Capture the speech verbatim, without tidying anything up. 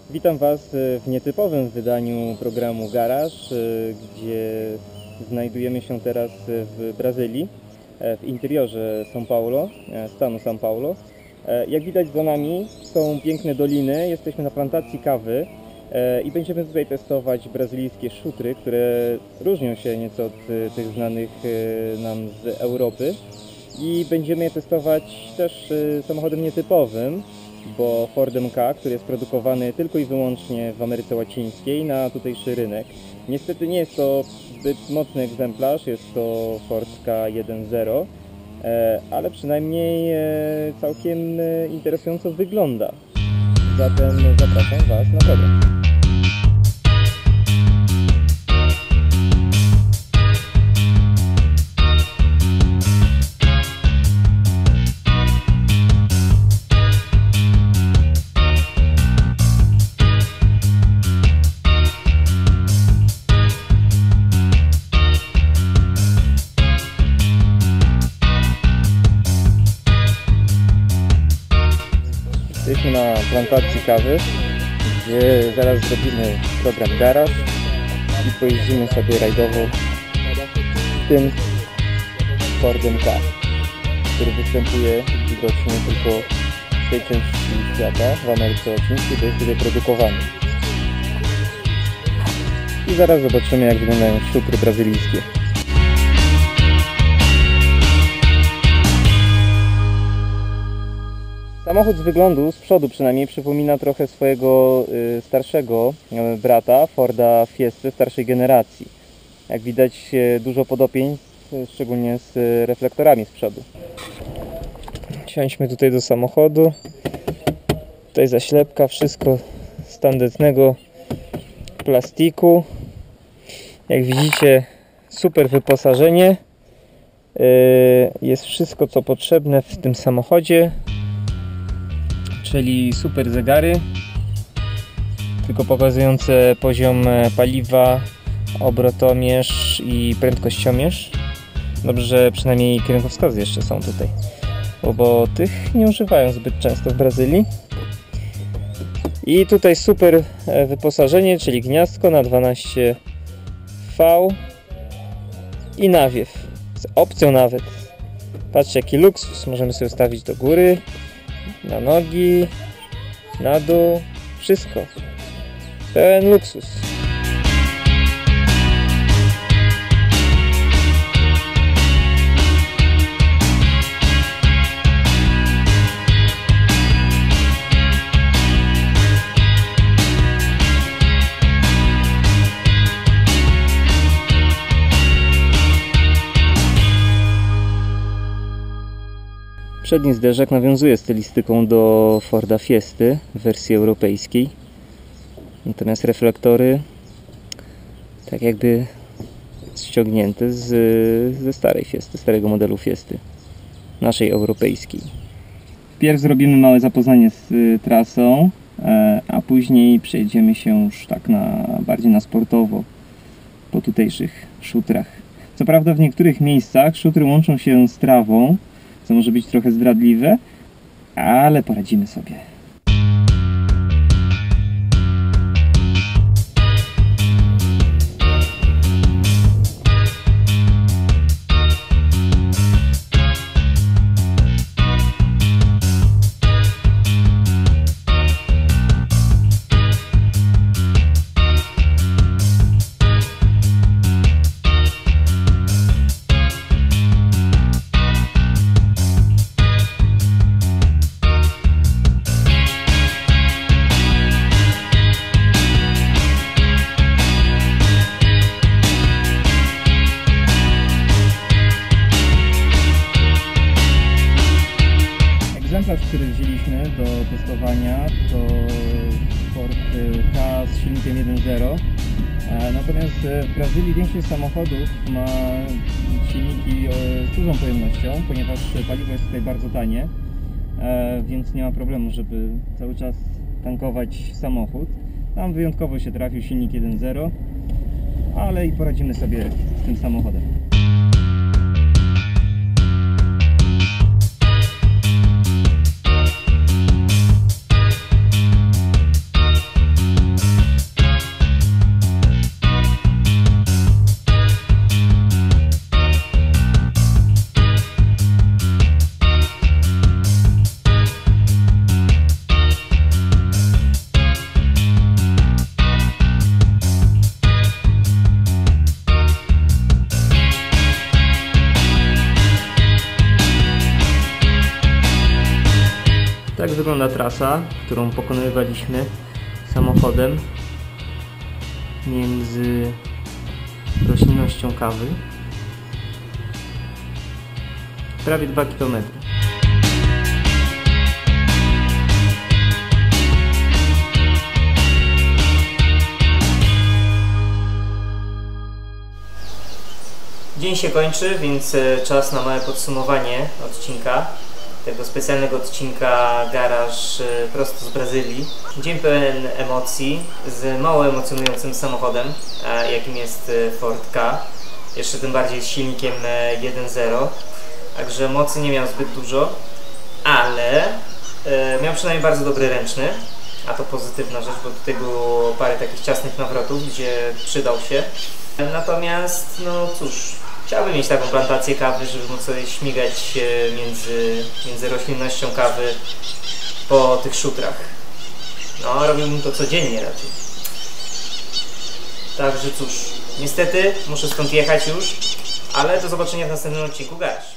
Witam Was w nietypowym wydaniu programu Garaż, gdzie znajdujemy się teraz w Brazylii, w interiorze São Paulo, stanu São Paulo. Jak widać za nami są piękne doliny, jesteśmy na plantacji kawy i będziemy tutaj testować brazylijskie szutry, które różnią się nieco od tych znanych nam z Europy. I będziemy je testować też samochodem nietypowym, bo Fordem Ka, który jest produkowany tylko i wyłącznie w Ameryce Łacińskiej na tutejszy rynek. Niestety nie jest to zbyt mocny egzemplarz, jest to Ford Ka jeden zero, ale przynajmniej całkiem interesująco wygląda. Zatem zapraszam Was na program. Jesteśmy na plantacji kawy, gdzie zaraz zrobimy program Garaż i pojeździmy sobie rajdowo tym Fordem Ka, który występuje widocznie tylko w tej części świata, w Ameryce Łacińskiej, to jest tutaj produkowany. I zaraz zobaczymy, jak wyglądają szutry brazylijskie. Samochód z wyglądu, z przodu przynajmniej, przypomina trochę swojego y, starszego y, brata, Forda Fiesty starszej generacji. Jak widać, y, dużo podobieństw, y, szczególnie z y, reflektorami z przodu. Siądźmy tutaj do samochodu. Tutaj zaślepka, wszystko z tandetnego plastiku. Jak widzicie, super wyposażenie. Y, jest wszystko, co potrzebne w tym samochodzie. Czyli super zegary, tylko pokazujące poziom paliwa, obrotomierz i prędkościomierz. Dobrze, że przynajmniej kierunkowskazy jeszcze są tutaj, bo, bo tych nie używają zbyt często w Brazylii. I tutaj super wyposażenie, czyli gniazdko na dwanaście V i nawiew, z opcją nawet. Patrzcie, jaki luksus, możemy sobie ustawić do góry, na nogi, na dół, wszystko. Pełen luksus. Przedni zderzak nawiązuje stylistyką do Forda Fiesty w wersji europejskiej, natomiast reflektory tak jakby ściągnięte z, ze starej Fiesty, starego modelu Fiesty, naszej europejskiej. Pierw zrobimy małe zapoznanie z y, trasą, e, a później przejdziemy się już tak na, bardziej na sportowo po tutejszych szutrach. Co prawda w niektórych miejscach szutry łączą się z trawą, co może być trochę zdradliwe, ale poradzimy sobie. Egzemplarz, który wzięliśmy do testowania, to Ford Ka z silnikiem jeden zero. Natomiast w Brazylii większość samochodów ma silniki z dużą pojemnością, ponieważ paliwo jest tutaj bardzo tanie, więc nie ma problemu, żeby cały czas tankować samochód. Tam wyjątkowo się trafił silnik jeden zero, ale i poradzimy sobie z tym samochodem. wygląda trasa, którą pokonywaliśmy samochodem między roślinnością kawy. Prawie dwa kilometry. Dzień się kończy, więc czas na małe podsumowanie odcinka. Tego specjalnego odcinka Garaż prosto z Brazylii. Dzień pełen emocji, z mało emocjonującym samochodem, jakim jest Ford Ka. Jeszcze tym bardziej z silnikiem jeden zero. Także mocy nie miał zbyt dużo, ale miał przynajmniej bardzo dobry ręczny. A to pozytywna rzecz, bo tutaj było parę takich ciasnych nawrotów, gdzie przydał się. Natomiast, no cóż, chciałbym mieć taką plantację kawy, żeby móc sobie śmigać między, między roślinnością kawy po tych szutrach. No, robiłbym to codziennie raczej. Także cóż, niestety muszę stąd jechać już, ale do zobaczenia w następnym odcinku Garaż.